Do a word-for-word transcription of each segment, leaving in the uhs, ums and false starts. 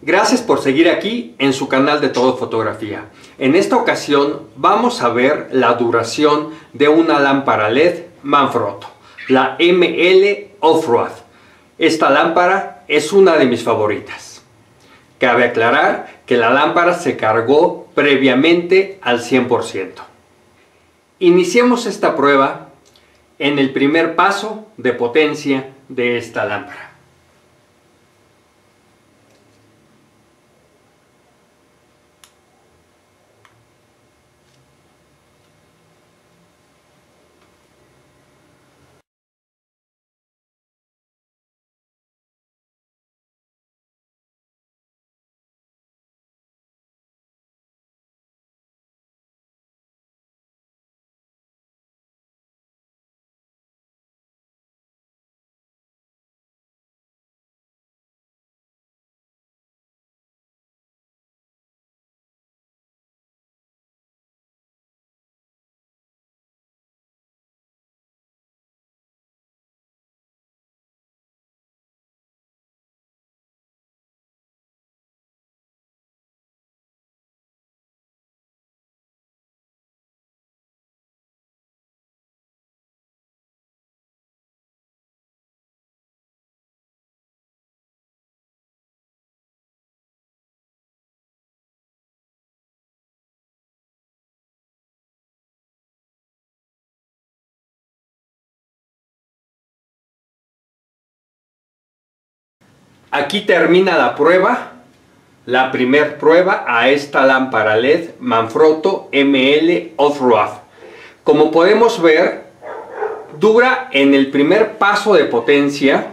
Gracias por seguir aquí en su canal de Todo Fotografía. En esta ocasión vamos a ver la duración de una lámpara L E D Manfrotto, la M L Off-Road. Esta lámpara es una de mis favoritas. Cabe aclarar que la lámpara se cargó previamente al cien por ciento. Iniciemos esta prueba en el primer paso de potencia de esta lámpara. Aquí termina la prueba, la primer prueba a esta lámpara L E D Manfrotto M L Off-Road. Como podemos ver, dura en el primer paso de potencia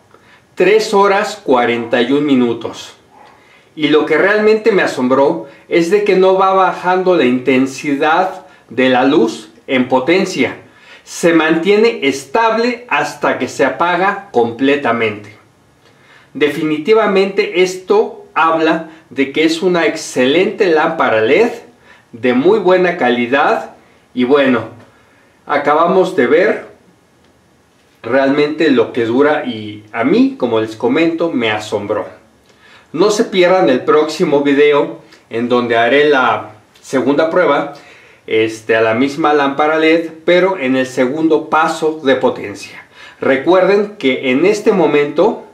tres horas cuarenta y un minutos. Y lo que realmente me asombró es de que no va bajando la intensidad de la luz en potencia. Se mantiene estable hasta que se apaga completamente. Definitivamente esto habla de que es una excelente lámpara L E D de muy buena calidad. Y bueno, acabamos de ver realmente lo que dura y a mí, como les comento, me asombró. No se pierdan el próximo video en donde haré la segunda prueba este, a la misma lámpara L E D, pero en el segundo paso de potencia. Recuerden que en este momento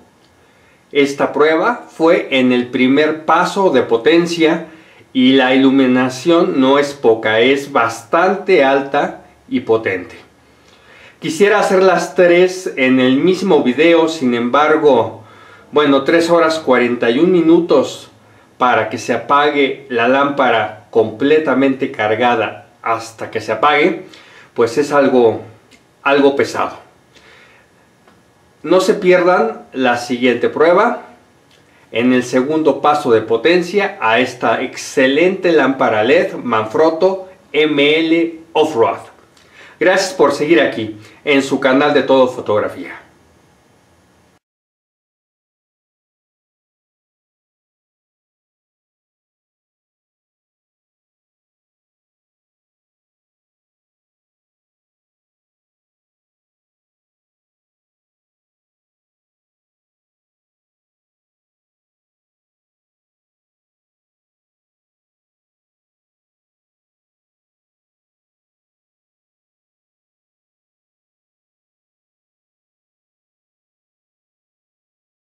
esta prueba fue en el primer paso de potencia y la iluminación no es poca, es bastante alta y potente. Quisiera hacer las tres en el mismo video, sin embargo, bueno, tres horas cuarenta y un minutos para que se apague la lámpara completamente cargada hasta que se apague, pues es algo, algo pesado. No se pierdan la siguiente prueba en el segundo paso de potencia a esta excelente lámpara L E D Manfrotto M L Off-Road. Gracias por seguir aquí en su canal de Todo Fotografía.